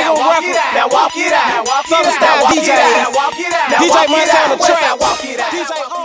new record. Now walk it out. Southern style DJ. DJ Montana on the track. Walk it out. DJ